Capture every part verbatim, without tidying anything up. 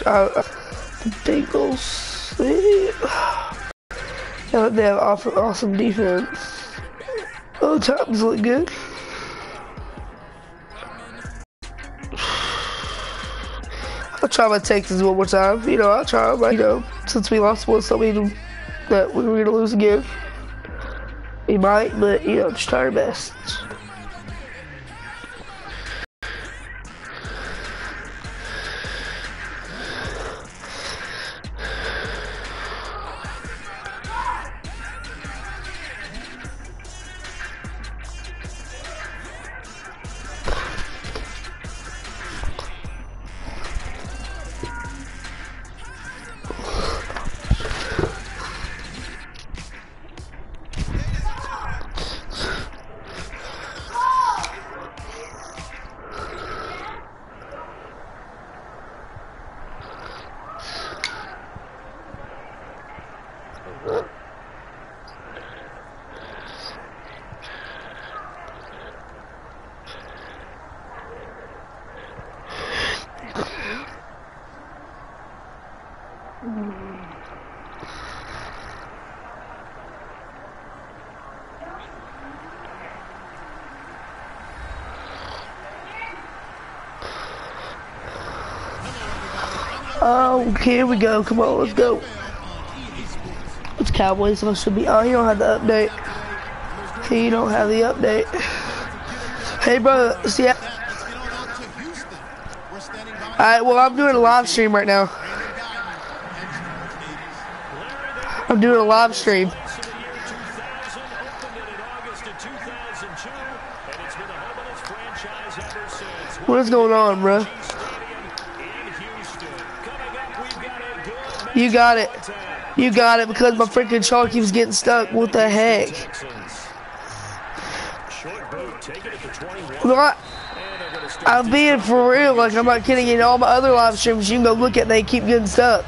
Uh, the Bengals, they, yeah, they have awesome, awesome defense. Oh, Titans look good. I'll try my Texans one more time. You know, I'll try, but you know, since we lost one, so we that we were gonna lose again. We might, but you know, just try our best. Oh, here we go. Come on, let's go. It's Cowboys supposed to be. Oh, he don't have the update. He don't have the update. Hey, bro. See ya. Alright, well, I'm doing a live stream right now. I'm doing a live stream. What is going on, bro? You got it. You got it because my freaking chart keeps getting stuck. What the heck? Look, I, I'm being for real. Like, I'm not kidding. In all my other live streams, you can go look at, they keep getting stuck.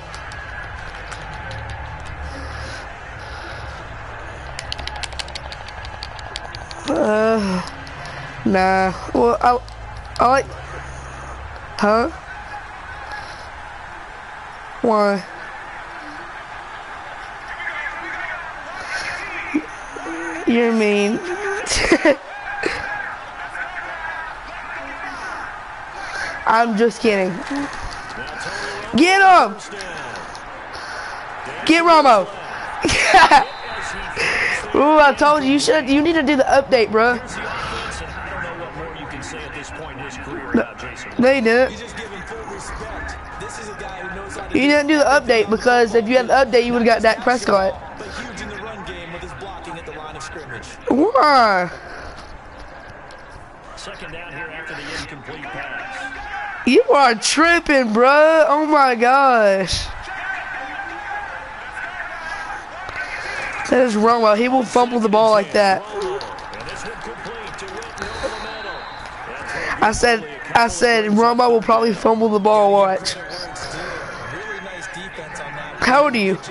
Uh, nah. Well, I, I like. Huh? Why? You're mean. I'm just kidding. Get him! Get Romo! Ooh, I told you, you should. You need to do the update, bro. No, they didn't. You didn't do the update because if you had the update, you would have got Dak Prescott. Why? Second down here after the incomplete pass. You are tripping, bro. Oh my gosh. That is wrong. Well, he will fumble the ball like that. I said, I said, Romo will probably fumble the ball. Watch. How old are you?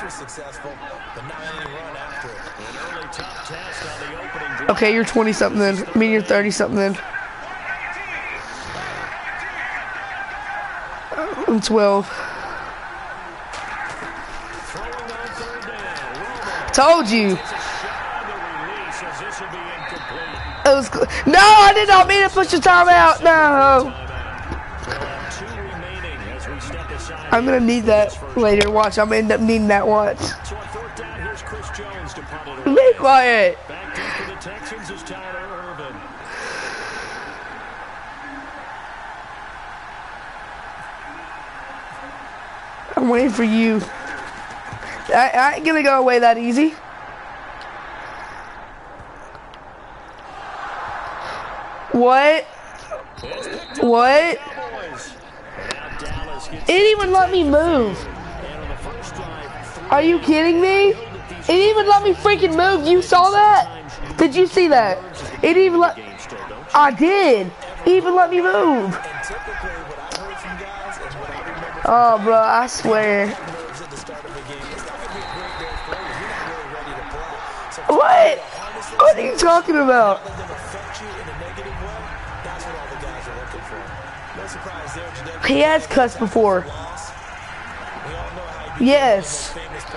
Okay, you're twenty something then. I mean, you're thirty something then. I'm twelve. Told you. It was no, I did not mean to push the time out. No. I'm gonna need that later. Watch, I'm gonna end up needing that. Watch. Be quiet. I'm waiting for you. I, I ain't gonna go away that easy. What? What? It didn't even let me move. Are you kidding me? It didn't even let me freaking move. You saw that? Did you see that? It didn't even let. I did. It even let me move. Oh, bro, I swear. What? What are you talking about? He has cussed before. Yes.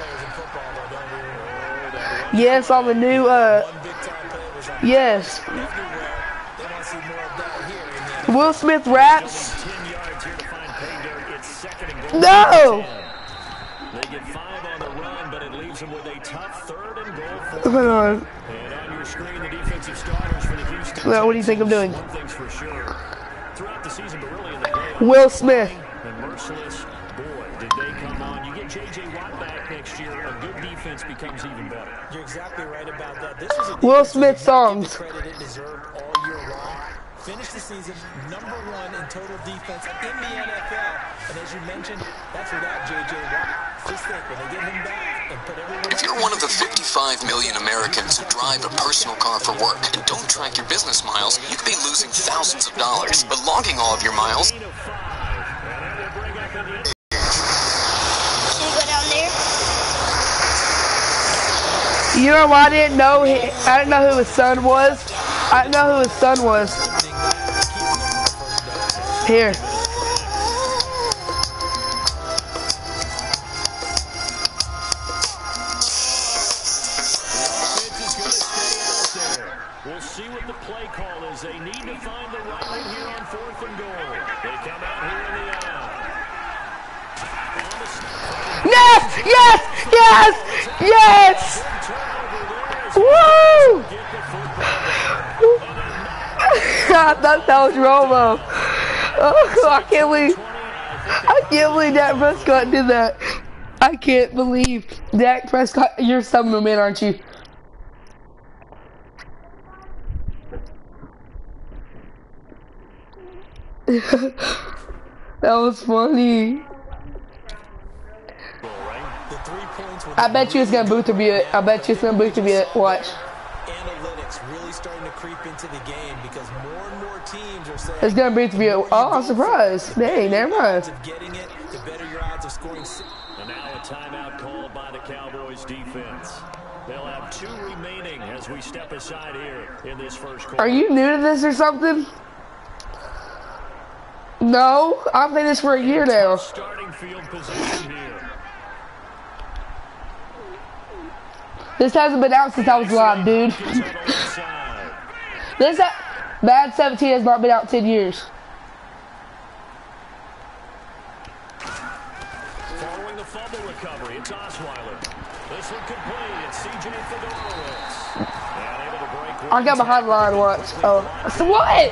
Yes, on the new, uh, yes. Will Smith raps. No! They get five on the run, but it leaves them with a tough third and goal. Hold on. And on your screen, the defensive starters for the Houston. Well, what do you think I'm doing? One thing's for sure. Throughout the season, but really in the playoffs. Will Smith. And merciless, boy, did they come on. You get J J Watt back next year, a good defense becomes even better. You're exactly right about that. This was a Will Smith songs. credit it deserved all year long. Finished the season number one in total defense in the N F L. And as you mentioned, that's without J J Watt. Just think, when they get him back and put everyone... If you're one of the fifty-five million Americans who drive a personal car for work and don't track your business miles, you could be losing thousands of dollars. But logging all of your miles... Should we go down there? You know, I didn't know. He, I didn't know who his son was. I didn't know who his son was. Here. We'll see what the play call is. They need to find the right one here on fourth and goal. They come out here in the aisle. Yes! Yes! Yes! Yes! Woo! I thought that was Romo. Oh, I can't believe, I can't believe Dak Prescott did that. I can't believe Dak Prescott. You're some of man, aren't you? That was funny. I bet you it's gonna boot to be it. I bet you it's gonna boot to be it. Watch. Analytics really starting to creep into the game because more and more teams are saying It's gonna boot to be it. Oh, I'm surprised. Dang, never mind. getting it, the better your odds of scoring. And now a timeout called by the Cowboys defense. They'll have two remaining as we step aside here in this first quarter. Are you new to this or something? No, I've been this for a year now. Starting field position here. This hasn't been out since I was live, dude. This ha Bad seventeen has not been out ten years. Following the fumble recovery, it's Osweiler. This one complete. It's C J Fedorowicz. And able to break. I got behind the line once. Oh, so what?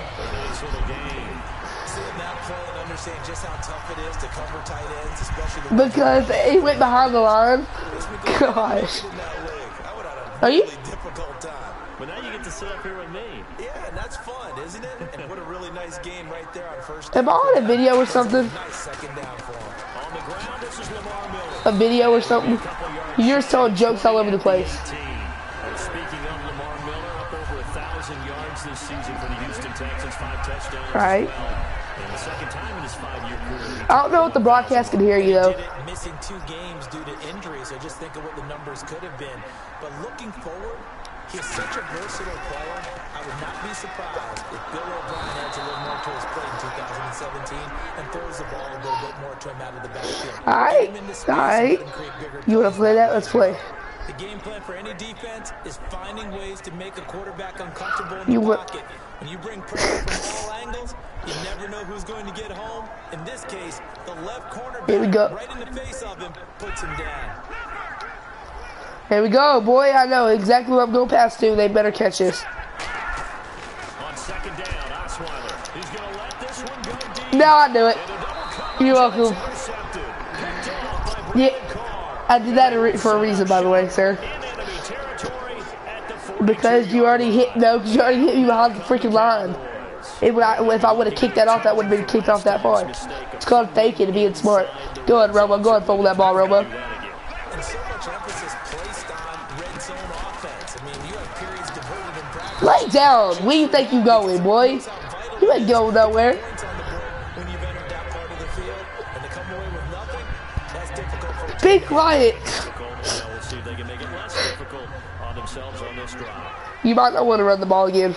Understand just how tough it is to cover tight ends, especially Because he went behind the line. Gosh. Are you? Difficult time. But now you get to sit up here with me. Yeah, and that's fun, isn't it? And what a really nice game right there on first. Am I on a video or something? Nice second down for him. On the ground, this is Lamar Miller. A video or something? You're just telling jokes all over the place. And speaking of Lamar Miller, up over a thousand yards this season for the Houston Texans, five touchdowns. Right. And the second time in his five-year career. I don't know if the broadcast can hear you though. Missing two games due to injury, so just think of what the numbers could have been. But looking forward, he's such a versatile player. I would not be surprised if Bill O'Brien adds a little more to his play in two thousand seventeen and throws the ball a little bit more to him out of the backfield. Alright, alright. You wanna play that? Let's play. The game plan for any defense is finding ways to make a quarterback uncomfortable in You the wa- pocket. When you bring pressure from all angles, you never know who's going to get home. In this case, the left cornerback Here we go. right in the face of him puts him down. Here we go, boy. I know exactly what I'm going past to. They better catch this. On second down, Osweiler. He's going to let this one go deep. Now I knew it. And a double coverage You're welcome. intercepted. Picked off by Brandon Yeah, Carr. I did that a re- for a reason, by the way, sir. In enemy territory at the forty-two Because you already hit, no, because you already hit me behind the freaking line. It would, I, if I would have kicked that off, that would have been kicked off that far. It's called faking and being smart. Go ahead, Romo. Go ahead and fumble that ball, Romo. And so much emphasis placed on red zone offense. I mean, you have periods devoted in practice. Lay down. Where you think you going, boy? You ain't going nowhere. Points on the board when you've entered that part of the field, and to come away with nothing, that's difficult for a Be quiet. We'll see if they can make it less difficult on themselves on this drive. You might not want to run the ball again.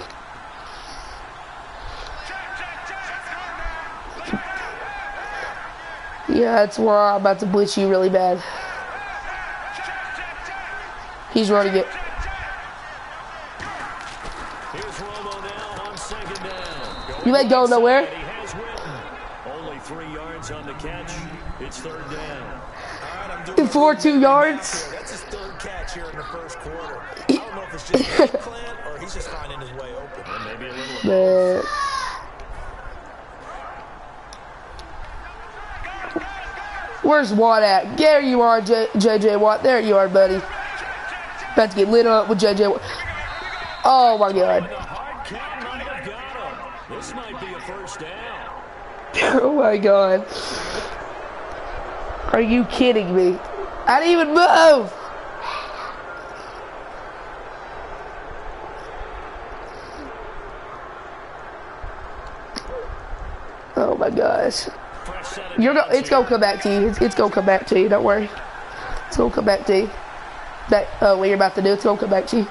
Yeah, that's why I'm about to blitz you really bad. He's running it. Here's Romo now on second down. You ain't going nowhere. He has Witten. Only three yards on the catch. It's third down. All right, I'm doing Four two yards. That's his third catch here in the first quarter. I don't know if it's just a plan or he's just finding his way open. Or maybe a little. Man. Where's Watt at? There you are, J J Watt. There you are, buddy. About to get lit up with J J Watt. Oh my God. The hard count might have got him. This might be a first down. Oh my God. Are you kidding me? I didn't even move. Oh my gosh. You're go it's gonna come back to you. It's, it's gonna come back to you. Don't worry. It's gonna come back to you. That uh, what you're about to do, it's gonna come back to you.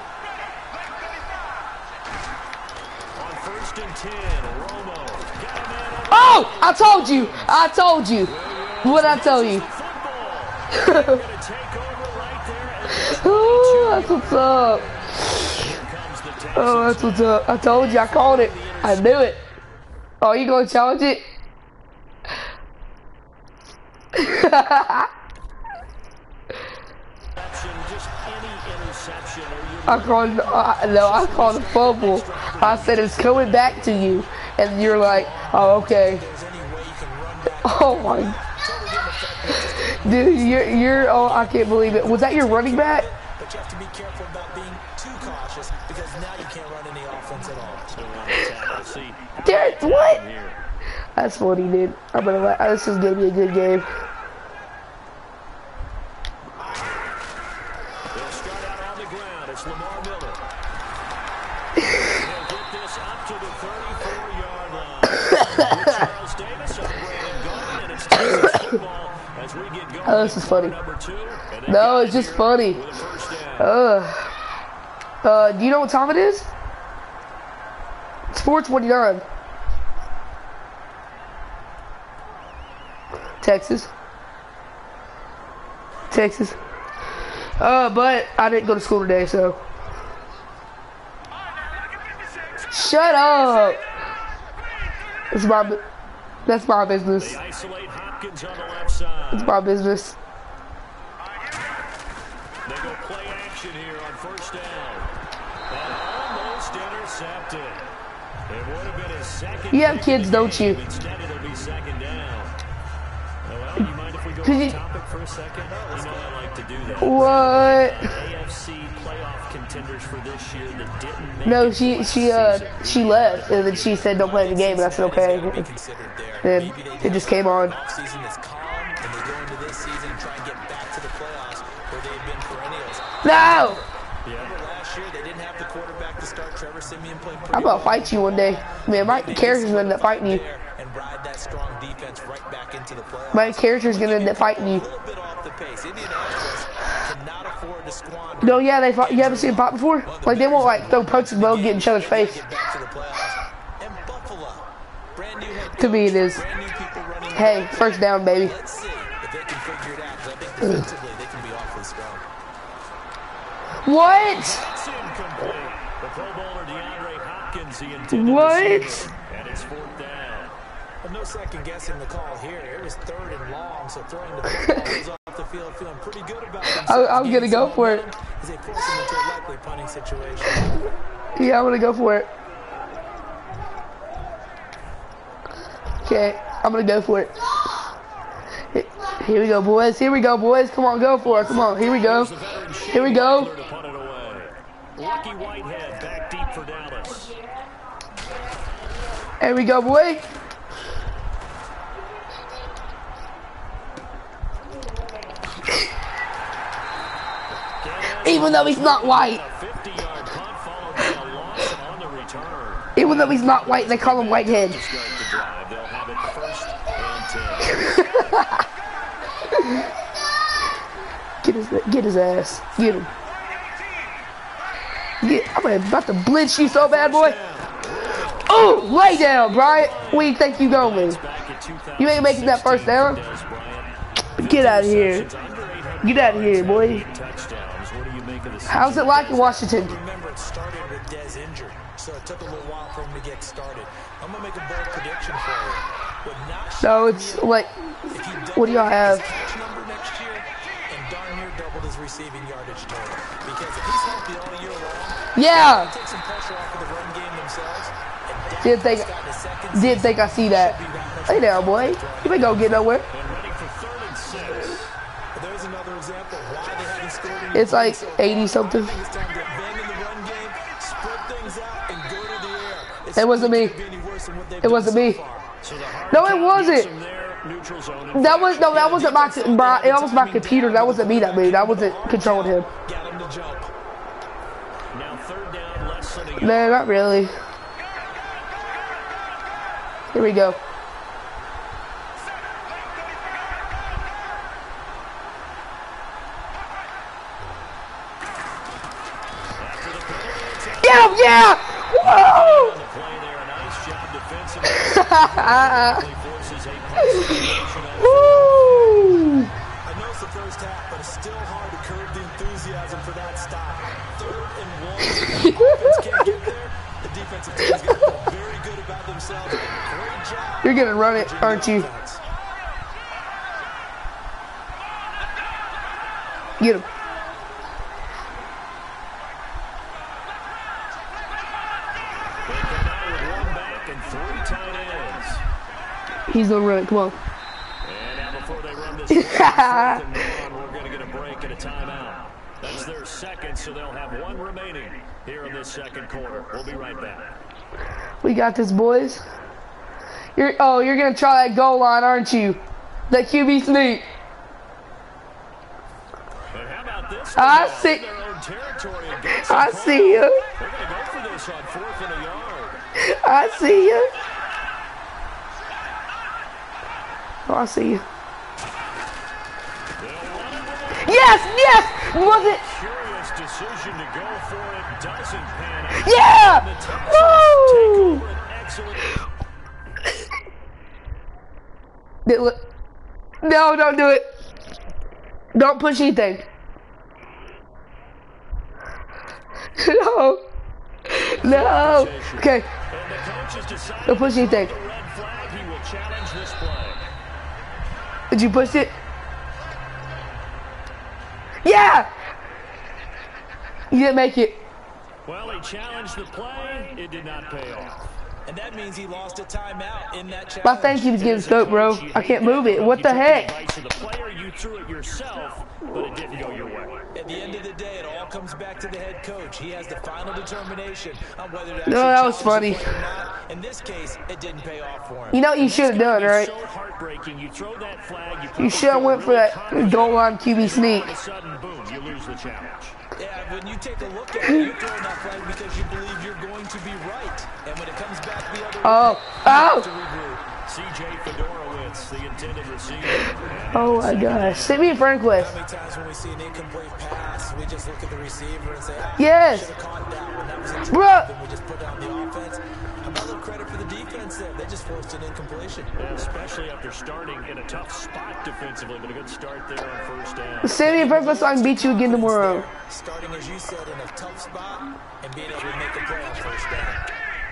On first and ten, Romo. Got a man on Oh! I told you! I told you! What'd I tell you? football. Gonna take over right there. Oh, that's what's up. Here comes the Texans. Oh, that's what's up. I told you. I called it. I knew it. Oh, you gonna challenge it? Just any interception or you I called. Uh, no, I called a fumble. I said it's coming back to you, and you're like, oh, okay. There's any way you can run back. Oh my, dude, you're you're. Oh, I can't believe it. Was that your running back? But you have to be careful about being too cautious because now you can't run any offense at all. see. Derek, what? That's funny, dude. I'm gonna. Let, this is gonna be a good game. They'll start out on the ground. It's Lamar Miller. He'll get this up to the thirty-four yard line. Charles Davis on Brandon Gordon, and it's Texas football as we get going. Oh, this is funny. Number two, and they No, got it's just here funny. with a first down. Uh, uh, do you know what time it is? It's four twenty-nine. Texas. Texas. Uh, but I didn't go to school today, so. Shut up. It's my, bu- that's my business. They isolate Hopkins on the left side. It's my business. They go play action here on first down. And almost intercepted. It would have been his second. You have kids, don't you? Instead, it'll be second down. Well, you mind if we go Could off you- topic for a second? You know I like to do that. What? A F C playoff contenders for this year that didn't make No, it she, to she, uh, she left, and then she said don't play the game, and I said okay. Be considered there. And Maybe they it get just came on. Offseason that's calm, and they go into this season and try and get back to the playoffs where they've been perennials. No! Remember last year they didn't have the quarterback to start. Trevor Siemian played pretty I'm gonna well. fight you one day. Man, my character's gonna end up fighting you. There and ride that strong defense right back into the playoffs. My character's gonna end up fighting you. A little bit off the pace. Indianapolis cannot afford to squander. No, yeah, they fought. You haven't seen them fight before? Like, they won't, like, throw punches and blow, get in each other's face. Get back to the playoffs. And Buffalo, brand new head To me, it is. brand new people running. Hey, first down, baby. Let's see if they can figure it out. 'Cause I think defensively they can be awfully strong. What? It's incomplete. The Pro Bowler DeAndre Hopkins, the intended What? receiver, and it's fourth down. Well, no second guessing the call here. It was third and long, so throwing the football is off the field, feeling pretty good about themselves. I- I'm gonna go for it. As they force him into a likely punting situation. Yeah, I'm gonna go for it. Okay, I'm gonna go for it. Here we go, boys. Here we go, boys. Come on, go for it. Come on, here we go. Here we go. To punt it away. Lucky Whitehead back deep for Dallas. Here we go, boy. Even though he's not white. A fifty-yard punt followed by a loss on the return. Even though he's not white, they call him Whitehead. To start the drive, they'll have it first and ten. Get his, get his ass. Get him. Get, I'm about to blitz you so bad, boy. Oh, lay down, Bryant. Where do you think you going? Back at two thousand You ain't making that first down. Des Bryant Get out of here. Get out of here, boy. How's it like in Washington? Remember, it started with Dez injured, so it took a little while for him to get started. I'm gonna make a bold prediction for you. Would not So it's like, what do y'all have? number next year and darn near doubled his receiving yardage total. Because if he's healthy all year long, Yeah. take some pressure off of the run game themselves. And Didn't think, didn't think I see that. Hey there, boy. You ain't gonna get nowhere. There's another example of why they haven't scored in It's like eighty something. It's time to bang in the run game, spread things out, and go to the air. It's It wasn't me. not gonna be any worse than what they've It done wasn't so me. far. No, it wasn't. That was no, that wasn't my. my it was my computer. That wasn't me that moved. I wasn't controlling him. Got him to jump. Now third down, less than a yard. No, not really. Here we go. Get him, yeah! Whoa! The play there, a nice job defensively. Forces a pass. Woo! I know it's the first half, but it's still hard to curb the enthusiasm for that stop. Third and one. The offense can't get there. The defensive team is going to feel very good about themselves. Great job. You're gonna run it, aren't you? Get him. He's gonna run it. Come on. And now before they run this, we're going to get a break and a timeout. That's their second, so they'll have one remaining here in this second quarter. We'll be right back. We got this, boys. You're oh, you're gonna try that goal line, aren't you? That Q B sneak. And how about this? I see. Their own territory against I the see you. They're going to go for this on fourth and a yard. I see you. Oh, I see you. Yes, yes. Was it? Curious decision to go for it. Doesn't pan out. Yeah. Woo! Do it. No, don't do it. Don't push anything. No. No. Okay. Don't push anything. Did you push it? Yeah! You didn't make it. Well, he challenged the play. It did not pay off. And that means he lost a timeout in that challenge. My thing keeps getting stuck, bro. I can't move it. What the heck? The player, you threw it yourself, but it didn't go your way. At the end of the day, it all comes back to the head coach. He has the final determination on whether to No, that was funny. In this case, it didn't pay off for him. You know what you should have done, right? So heartbreaking. You throw that flag, you, You should have went for that goal line Q B sneak. all of a sudden, boom, you lose the challenge. Yeah, when you take a look at it, you're throwing that flag because you believe you're going to be right. And when it comes back the other way, Oh, you have to oh, regroup. C J Fedorowicz, the intended receiver. oh my gosh. Send me a friend request. How many times when we see an incomplete pass, we just look at the receiver and say, ah, Yes. should have caught that one. That was a Bruh. drop, and we just put down the offense. Another credit for the defense there. They just forced an incompletion. Yeah, especially after starting in a tough spot defensively, but a good start there on first down. Send me a friend request so I can beat you again tomorrow. Starting, as you said, in a tough spot and being able to make a play on first down.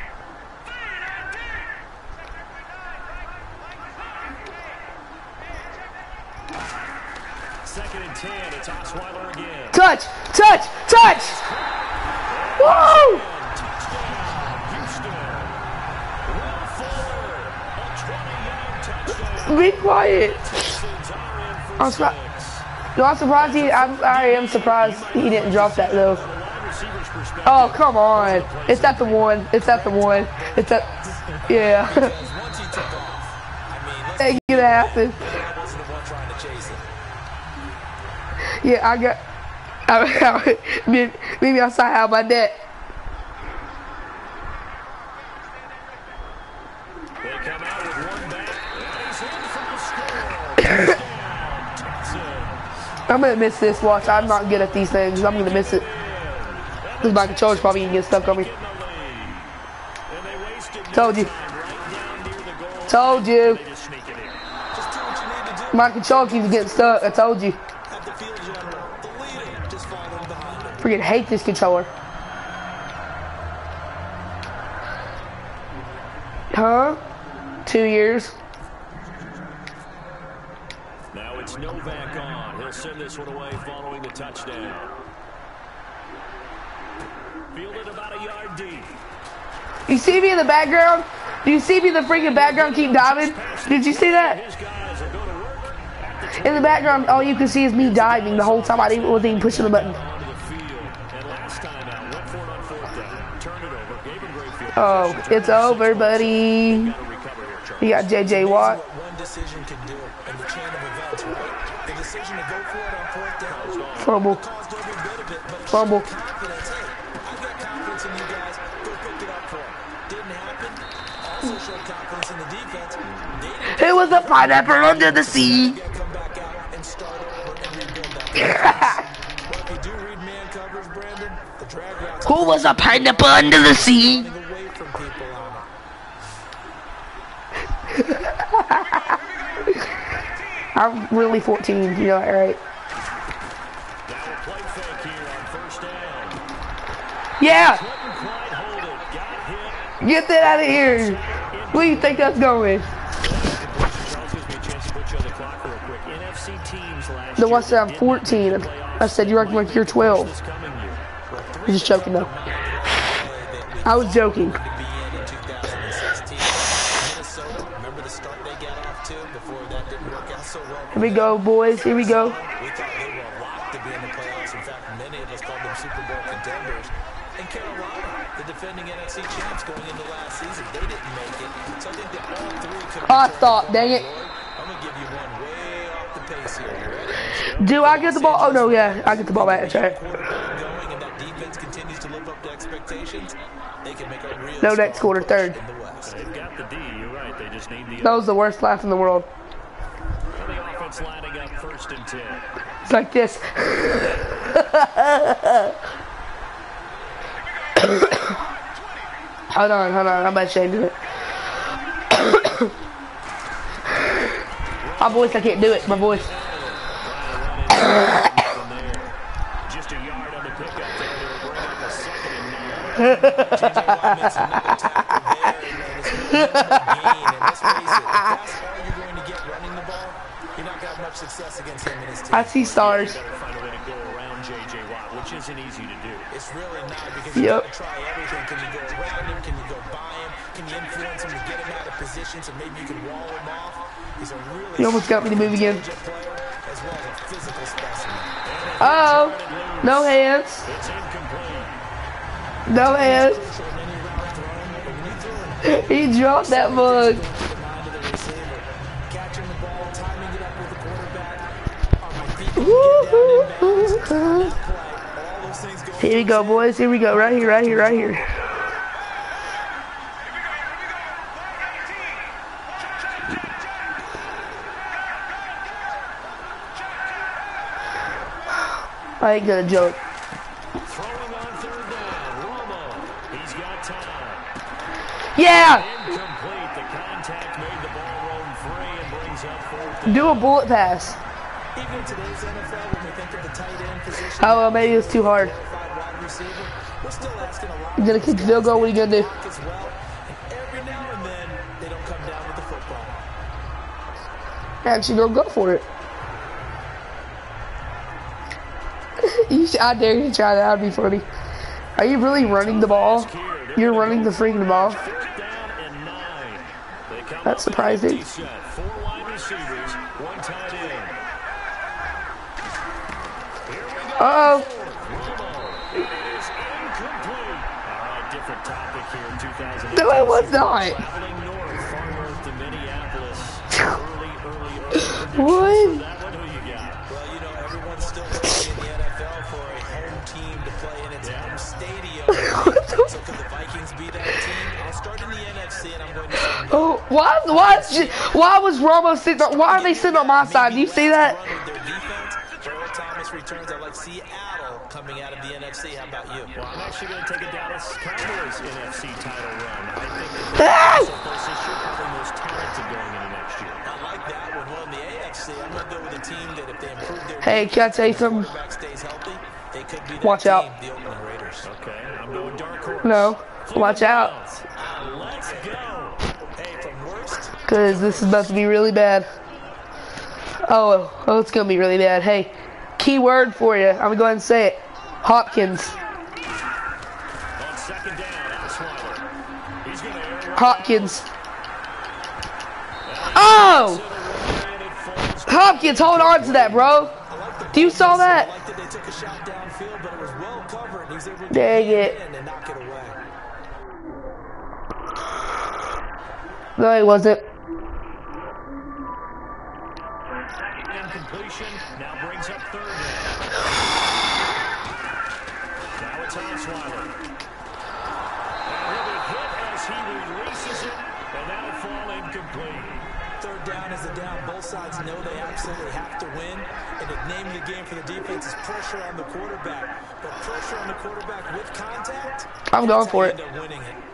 Second and ten, it's Osweiler again. Touch, touch, touch. Woo! Be quiet. I'm surprised. No, I'm surprised he. I'm, I am surprised he didn't drop that though. Oh come on! It's at the one. It's at the one. It's at. Yeah. Ain't gonna happen. Yeah, I got. I, I, maybe, maybe I saw how my net. They come out with one back. And he's in for the score. I'm gonna miss this. Watch, I'm not good at these things. I'm gonna miss it. Because my controller's probably gonna get stuck on me. Told you. Told you. My control keeps getting stuck. I told you. At the field general, the leader, just following behind him. Freaking hate this controller. Huh? Two years. Now it's Novak on. He'll send this one away following the touchdown. Fielded about a yard deep. You see me in the background? Do you see me in the freaking background keep diving? Did you see that? His guys will go to work at the In the background, all you can see is me diving the whole time. I didn't wasn't even pushing the button. onto the field. And last time out, went for it on fourth down. Turned it over. Gave him great field Oh, position. it's over, buddy. Got to recover here, Charles. You got J J Watt. What one decision can do in the chain of events, right? The decision to go for it on fourth down Fumble. caused every bit of it, but it Fumble. showed confidence. Hey, I've got confidence in you guys. Go pick it up for him. Didn't happen. Also showed confidence in the defense. They didn't It was a pineapple under the sea. get come back out and start over and rebuild that. But if you do read man covers, Brandon, the drag routes Who was a pineapple under the sea? running away from people on it. I'm really fourteen, you know that, right? Now a play fake here on first down. Yeah! Couldn't quite hold it. Got hit. Get that out of here! Where do you think that's going? Charles gives me a chance to put you on the clock real quick. N F C teams last No, year I said I'm did not fourteen. make the playoffs. I said you acting like you're twelve. This coming year. I'm just joking though. I was joking. To be in in two thousand sixteen. Minnesota, remember the start they got off to before that didn't work out so well? Here we go, boys. Here we go. We thought they were locked to be in the playoffs. In fact, many of us called them Super Bowl contenders. And Carolina, the defending N F C champs going into last season, they didn't make it. So I think that all three could I thought, dang it. I'm going to give you one way off the pace here. You ready? Do I get the ball? Oh no, yeah, I get the ball back. That's right. Quarterback going and that defense continues to live up to expectations. They can make a real No, next quarter, third. in the West. They've got the D. You're right. They just need the That was the worst laugh in the world. the offense lining up first and ten. It's like this. Hold on, hold on. I'm about to change it. My voice, I can't do it. My voice. From there. Just a yard on the pickup there. They'll bring up a second and nine. J J Watt makes another tackle there, and it's a gain. And let's face it, if that's all you're going to get running the ball, you're not going to have much success against him and his team. I see stars. Better find a way to go around J J Watt, which isn't easy to do. It's really not because you Yep. got to try everything. Can you go around him? Can you go by him? Can you influence him to get him out of position so maybe you can wall him off? He's a really You almost got me to move again. player as well as a physical specimen. Oh, no hands. It's incomplete. No hands. Short any route thrown, but when you throw him He dropped that mug. to the mind of the receiver, catching the ball, timing it up with the quarterback. On my feet, can you get down in bounds? That play, all those things go Here we go, boys. Here we go. Right here, right here, right here. I ain't gonna joke. Throwing on third down. Romo. He's got time. Yeah! Incomplete. The contact made the ball roam free and brings up fourth down. Do a bullet pass. Even in today's N F L, when we think of the tight end position, Oh, well, maybe it's too hard. qualified wide receiver, we're still asking a lot You gonna kick the field goal? What are you gonna do? as well. And every now and then, they don't come down with the football. Actually, go go for it. You should, I dare you to try that. That'd be funny. Are you really running the ball? You're running the freaking ball. Third down and nine. They come That's up with surprising. an empty set. Four wide receivers, one tight end. Here we go. Uh oh. Romo is incomplete. All right, different topic here in two thousand. No, it was not. Traveling north, far north to Minneapolis. Early, early, early. What? That one, who you got? Well, you know, everyone's still waiting in the N F L for a home team to play in its home stadium. So could the Vikings be that team? I'll start in the N F C, and I'm going to say Oh, why? Why? is she- Why was Romo sitting? On, why are they sitting on my side? Do you see that? run with their defense. Earl Thomas returns. I like Seattle coming out of the N F C. How about you? Well, I'm actually going to take a Dallas Cowboys N F C title run. I think Ah! the closest you're probably most talented going into next year. I like that one. Well, in the A F See, I'm gonna go with a team that if they improve their Hey, can I tell you something? quarterback stays healthy, they could be that Watch team, out. the Oakland Raiders. Okay, I'm going dark horse. No, watch out. Uh, let's go. Hey, from worst, Because this is about to be really bad. Oh, oh, it's going to be really bad. Hey, key word for you. I'm going to go ahead and say it. Hopkins. On second down, Osweiler. He's going to air one Hopkins. Oh! Hopkins, hold on to that, bro. Do you saw I that? like that they took a shot downfield, but it was well covered. He was able to Dang get it. in and knock it away. No, he wasn't. Incompletion now brings up third down. Now it's Osweiler. And he'll be hit as he releases it, and that'll fall incomplete. Third down is the down. Both sides know they absolutely have to win. And the name of the game for the defense is pressure on the quarterback. But pressure on the quarterback with contact, I'm going that's for how it. you end up winning it.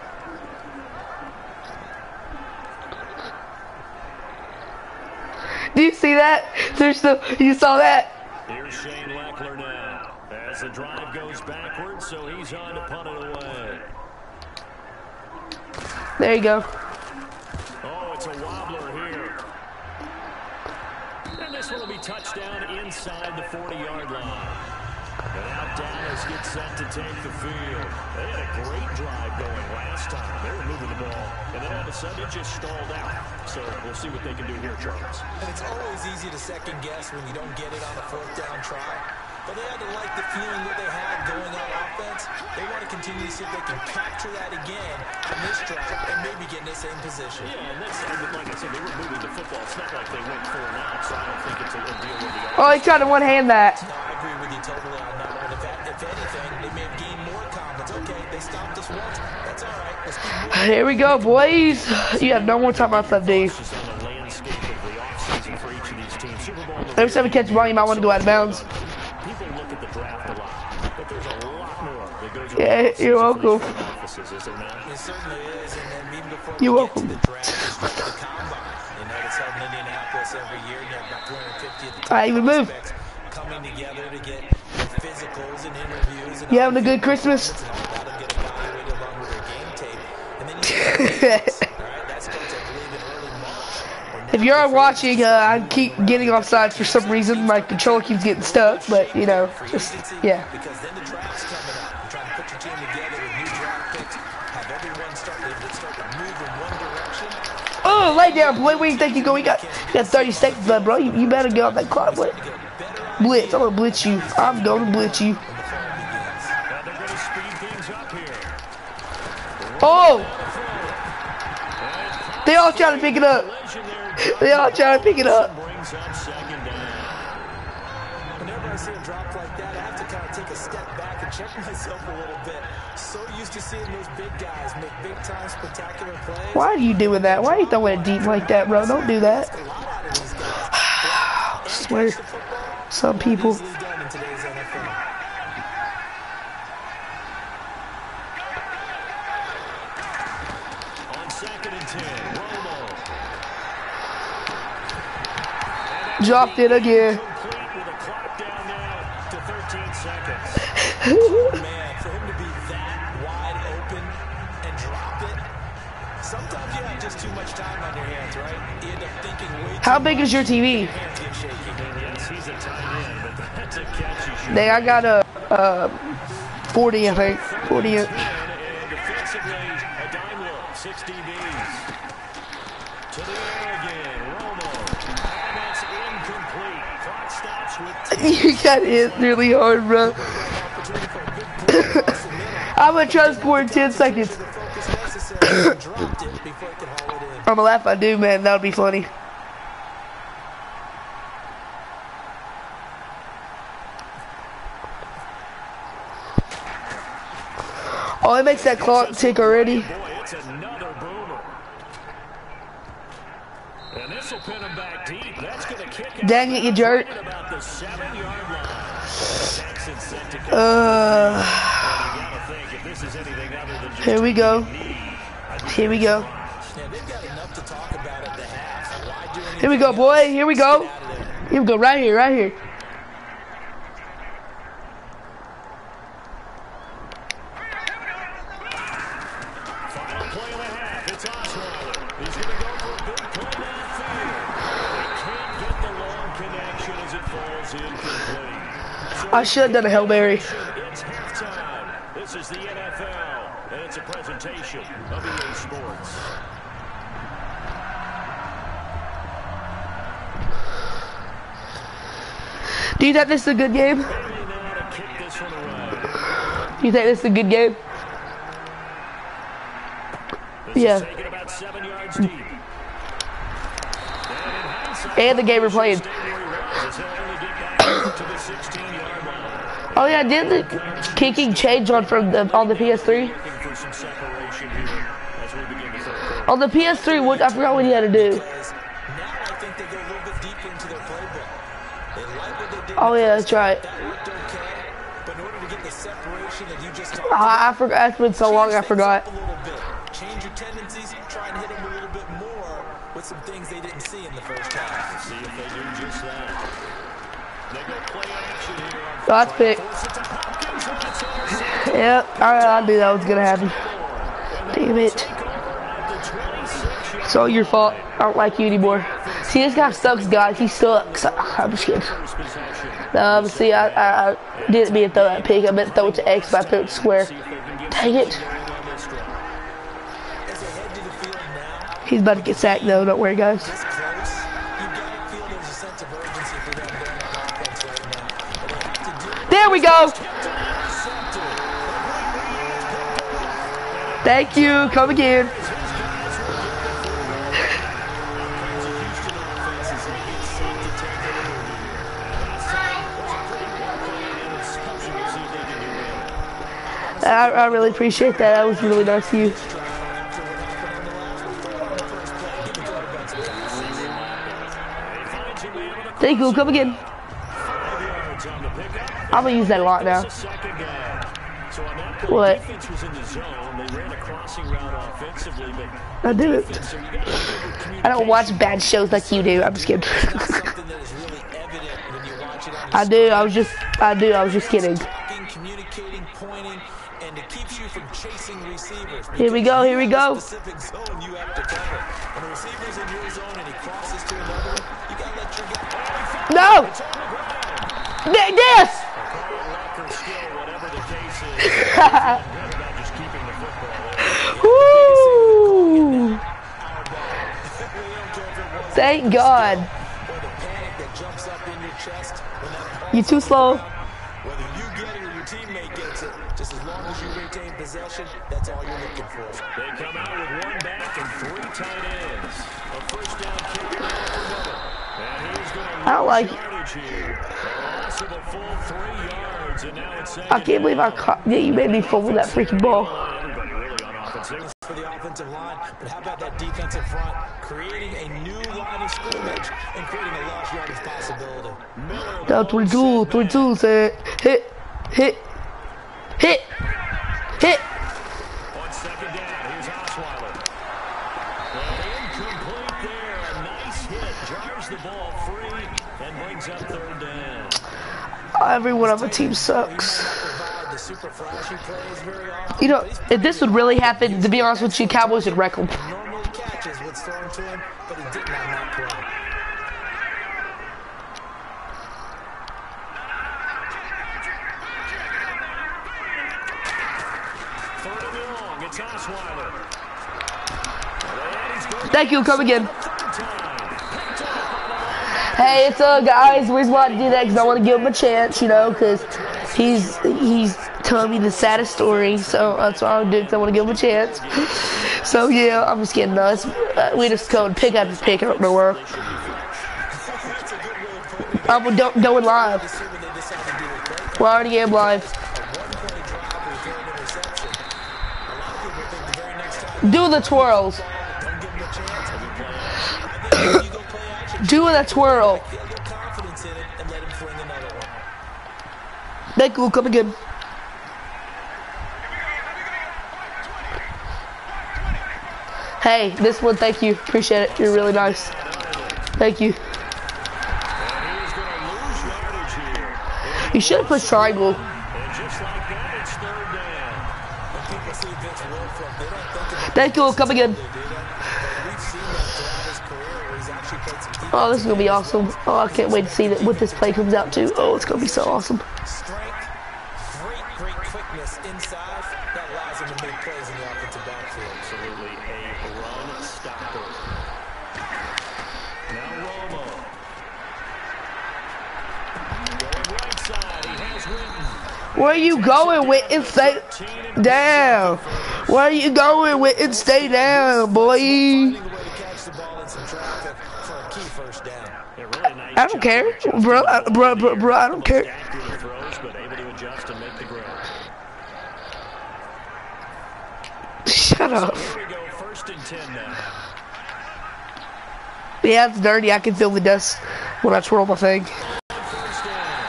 Do you see that? There's the, you saw that? Here's Shane Leckler now. As the drive goes backwards, so he's on to punt it away. There you go. Oh, it's a wobbler here. And this one will be touchdown inside the forty-yard line. And now Dallas gets set to take the field. They had a great drive going last time. They were moving the ball. And then all of a sudden it just stalled out. So we'll see what they can do here, Charles. And it's always easy to second guess when you don't get it on a fourth down try. But they had to like the feeling that they had going on offense. They want to continue to see if they can capture that again on this drive and maybe get in the same position. Yeah, and that's, I mean, like I said, they were moving the football. It's not like they went four and out, so I don't think it's a, a deal with the Oh, he tried to one-hand that. No, I agree with you totally on that one. If, that, if anything, they may have gained more confidence. Okay, they stopped us once. That's all right. Let's keep moving. Here we go, boys. You have no more time left, Dave. Just on the landscape of the offseason for each of these teams. Super Bowl. Every time we catch the ball, you might want to go out of bounds. People look at the draft a lot, but there's a lot more that goes on. Yeah, you're welcome. Offices, is there not? It certainly is. And then even before You're we welcome. get to the draft, there's the combine. You know, it's held in Indianapolis every year. You have about two hundred fifty of the top All right, even move. prospects coming together to get physicals and interviews. And You having a good Christmas? and all that, and get evaluated along with their game tape. And then you get the games. All right, that starts, I believe, in early March. If you're watching, uh, I keep getting offsides for some reason. My controller keeps getting stuck, but, you know, just, yeah. Because then the draft's coming up. You're trying to put your team together with new draft picks, have everyone start to, start to move in one direction. Oh, lay down, boy. Where do you think you going? You got, you got thirty seconds left, bro. You, you better get off that clock, boy. Blitz. I'm going to blitz you. I'm going to blitz you. Now they're going to speed things up here. Oh! They all trying to pick it up. They all trying to pick it up. Brings up second down. Whenever I see a drop like that, I have to kind of take a step back and check myself a little bit. So used to seeing those big guys make big-time spectacular plays. Why are you doing that? Why are you throwing it deep like that, bro? Don't do that. A lot out of these guys. I swear. Some people. Easily done in today's N F L. On second and ten, Romo. Dropped it again. Complete with a clock down now to thirteen seconds. Man, for him to be that wide open and drop it, sometimes you have just too much time on your hands, right? You end up thinking way too How big is your T V? much, hands get shaky. Yes, he's a tight end, but that's a catchy shot. They, I got a uh, forty, I think. forty inch. And defensively, a dime look, six D Bs. To the air again, Romo. And that's incomplete. Clock stops with You got hit really hard, bro. I'm gonna try to score in ten seconds. The focus necessary and dropped it before he could haul it in. I'm gonna laugh if I do, man. That would be funny. Oh, it makes that clock tick already. Boy, it's another boomer. And this will pin him back deep. That's going to kick out. Dang it, you jerk. Right about the seven-yard line. Texans set to go. Uh, And you got to think, if this is anything other than just here we go. need, I'd be Here we go. Yeah, they've got enough to talk about at the half. Why do Here we go, boy. Here we go. Here we go. Right here. Right here. Final play of the half. It's Osweiler. He's going to go for a big play downfield. They can't get the long connection as it falls incomplete. So I should have done a Hail Mary. it's halftime. This is the N F L, and it's a presentation of E A Sports. Do you think this is a good game? They know how to kick this one away. Do you think this is a good game? This Yeah. is taken about seven yards deep. And in hindsight, And the game we're playing. stay where he was, as he'll only get back to the sixteen-yard line. Oh yeah, did the kicking change on from the on the P S three? Looking for some separation here as we begin the third quarter. On the P S three, what I forgot what he had to do. Now I think they go a little bit deeper into their playbook. They like what they did. Oh yeah, that's right. That worked okay, but in order to get the separation that you just talked I, I forgot. It's been so long, I forgot. a little bit. Change your tendencies, try and hit them a little bit more with some things they didn't see in the first half. See if they do just that. They go play action here on That's pick. force it to Hopkins, and that's intercepted. Yep, I, I knew that was gonna happen. Damn it. Take over at the twenty-six-yard It's all your fault. I don't like you anymore. See, this guy sucks, guys. He sucks. I'm just kidding. possession. Um, see, I, I, I didn't mean to throw that pick. I meant to throw it to X, but I threw it to square. Dang it. As they head to the field now, He's about to get sacked, though. Don't worry, guys. this close, you gotta feel there's a sense of urgency for them there on offense right now. And they have to do it. There we go. Thank you. Come again. I, I really appreciate that. That was really nice of you. Thank you. Come again. I'm gonna use that a lot now. What? I do it. I don't watch bad shows like you do. I'm just kidding. Something that is really evident when you watch it on I do. I was just. I do. I was just kidding. talking, communicating, pointing, and it keeps you from chasing receivers. Here we go. Here we go. Specific zone you have to cover. When the receiver's in your zone and he crosses to another one, you gotta let your guy. No. Th- This. Woo! Thank God. Or the panic that jumps up in your chest when that You too slow. whether you get it or your teammate gets it, just as long as you retain possession, that's all you're looking for. They come out with one back and three tight ends. A first down kick now for Miller. And he's going to I don't like. yardage here. A loss of a full three yards, and now it's second. I can't believe I caught. Yeah, you made me fumble that freaking ball. Everybody really on offense. They were For the offensive line, but how about that defensive front, creating a new line of scrimmage and creating a large yardage possibility. Down twenty-two, twenty-two, say hit, hit, hit, hit. on second down. Here's Osweiler. And incomplete there. A nice hit. Jars the ball free and brings up third down. Everyone on my team sucks. Provide the super flashy plays very often. You know, if this would really happen, to be honest with you, Cowboys would wreck them. Normally catches what's thrown to him, but he didn't on that play. Third and long. It's Osweiler. And he's going Thank you. Come again. third time. Hey, it's uh guys. The reason why I do that because I want to give him a chance, you know, because he's he's telling me the saddest story, so that's why I do. Cause I want to give him a chance. So yeah, I'm just kidding. No, it's, uh, we just go and pick up his pick. I don't know where. I'm do- going live. Assuming they decide to do it right. We already am live. A one-play drive where you throw an interception. A lot of people think the very next time Do the twirls. don't give him a chance. I think if you go play action, Do the twirl. feel your confidence in it and let him fling another one. Thank you. Come again. Hey, this one, thank you. Appreciate it. You're really nice. Thank you. And he is going to lose yardage here. You should have pushed triangle. And just like that, it's third down. When people see Vince Wilfork, they don't think about Thank you. Come again. they do that. But we've seen that throughout his career where he's actually played some defense. Oh, this is gonna be awesome. Oh, I can't wait to see that what this play comes out to. Oh, it's gonna be so awesome. Strength, great, great quickness inside that allows him to make plays in the offensive backfield. Absolutely a run stopper. Now Romo. Going right side. He has Winton. Where are you going with and stay down? Where are you going with and stay down, boy? Finding a way to catch the ball in some traffic for a key first down. A really nice I don't care, bro, I, bro, bro, bro. I don't care. accurate throws, but able to adjust and make the grab. Shut up. Here we go, first and ten now. Yeah, it's dirty. I can feel the dust when I twirl my thing. First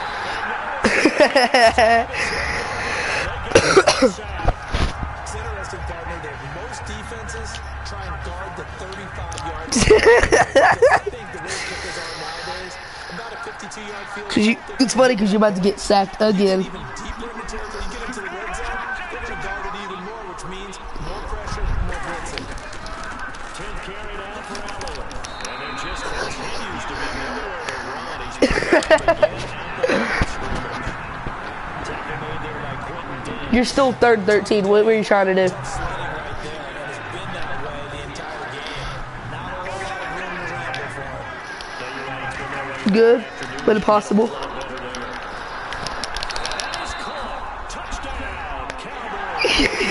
down. It's interesting, partner, that most defenses try and guard the thirty-five yard I think the way kickers are nowadays, about a fifty-two yard field. Cause you, it's funny because you're about to get sacked again. Even deeper in the territory, you get into the red zone, they're going to guard it even more, which means more pressure, more blitzing. tenth carry down for Allen. And there just continues to be nowhere to run. He's picked up again. Tackle made there by Quentin Dinn. You're still third and thirteen. What were you trying to do? Sliding right there, and has been that way the entire game. Not a whole lot of room to ramble for him. Yeah, you're right. It's been that way. Good, but impossible. That is caught. Touchdown, Cowboys.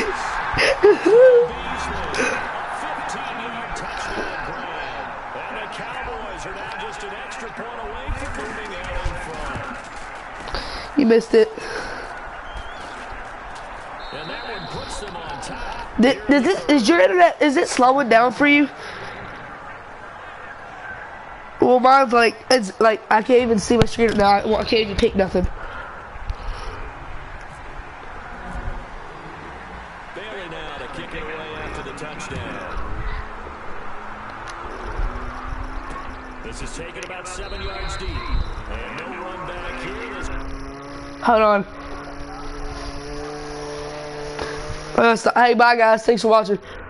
fifteen yard touchdown grab. And the Cowboys are now just an extra point away from moving out in front. You missed it. And that one puts them on top. Th- Is this is your internet? Is it slowing down for you? Well, mine's like it's like I can't even see my screen now. I, well, I can't even pick nothing. Bailey now to kick it away after the touchdown. This is taken about seven yards deep. And no run back here. This Hold on. Uh, so- hey, bye guys. Thanks for watching.